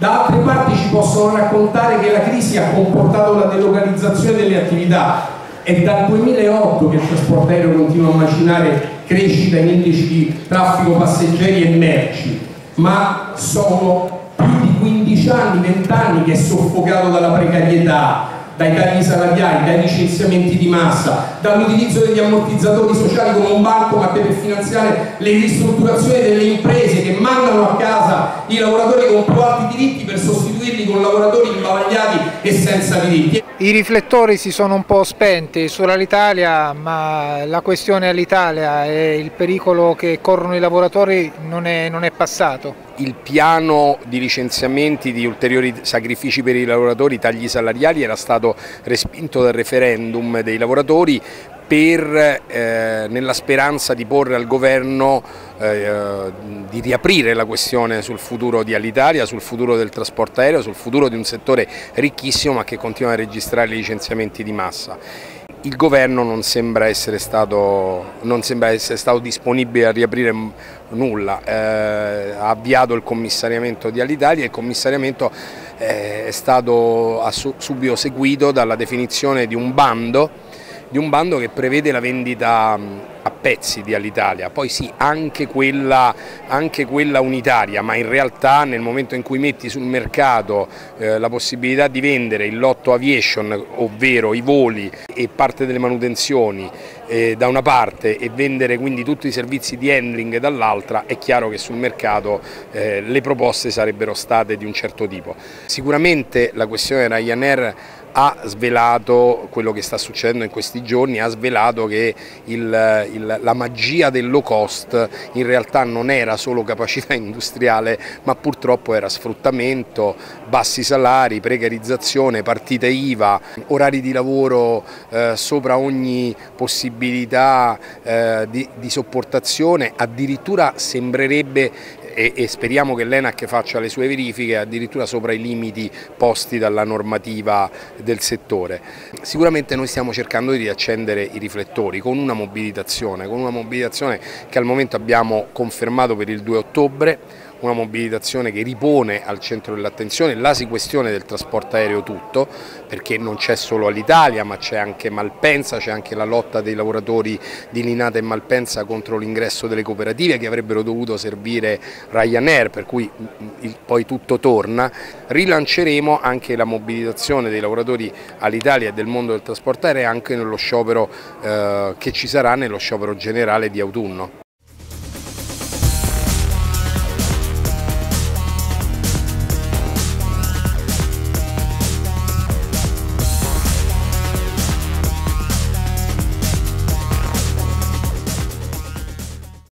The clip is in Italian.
Da altre parti ci possono raccontare che la crisi ha comportato la delocalizzazione delle attività. È dal 2008 che il trasporto aereo continua a macinare crescita in indici di traffico passeggeri e merci, ma sono più di 15 anni, 20 anni che è soffocato dalla precarietà, dai tagli salariali, dai licenziamenti di massa, dall'utilizzo degli ammortizzatori sociali come un bancomat per finanziare le ristrutturazioni delle imprese che mandano a casa i lavoratori con più alti diritti per sostituirli con lavoratori imbavagliati e senza diritti. I riflettori si sono un po' spenti sull'Alitalia, ma la questione Alitalia e il pericolo che corrono i lavoratori non è passato. Il piano di licenziamenti, di ulteriori sacrifici per i lavoratori, tagli salariali, era stato respinto dal referendum dei lavoratori nella speranza di porre al governo di riaprire la questione sul futuro di Alitalia, sul futuro del trasporto aereo, sul futuro di un settore ricchissimo ma che continua a registrare licenziamenti di massa. Il governo non sembra essere stato disponibile a riaprire nulla, ha avviato il commissariamento di Alitalia e il commissariamento è stato subito seguito dalla definizione di un bando che prevede la vendita a pezzi di Alitalia, poi sì, anche quella unitaria, ma in realtà nel momento in cui metti sul mercato la possibilità di vendere il lotto aviation, ovvero i voli e parte delle manutenzioni da una parte e vendere quindi tutti i servizi di handling dall'altra, è chiaro che sul mercato le proposte sarebbero state di un certo tipo. Sicuramente la questione Ryanair ha svelato quello che sta succedendo in questi giorni, ha svelato che la magia del low cost in realtà non era solo capacità industriale, ma purtroppo era sfruttamento, bassi salari, precarizzazione, partite IVA, orari di lavoro sopra ogni possibilità di sopportazione, addirittura sembrerebbe, e speriamo che l'ENAC faccia le sue verifiche, addirittura sopra i limiti posti dalla normativa del settore. Sicuramente noi stiamo cercando di riaccendere i riflettori con una mobilitazione che al momento abbiamo confermato per il 2 ottobre, una mobilitazione che ripone al centro dell'attenzione la questione del trasporto aereo tutto, perché non c'è solo Alitalia ma c'è anche Malpensa, c'è anche la lotta dei lavoratori di Linate e Malpensa contro l'ingresso delle cooperative che avrebbero dovuto servire Ryanair, per cui poi tutto torna. Rilanceremo anche la mobilitazione dei lavoratori Alitalia e del mondo del trasporto aereo anche nello sciopero che ci sarà, nello sciopero generale di autunno.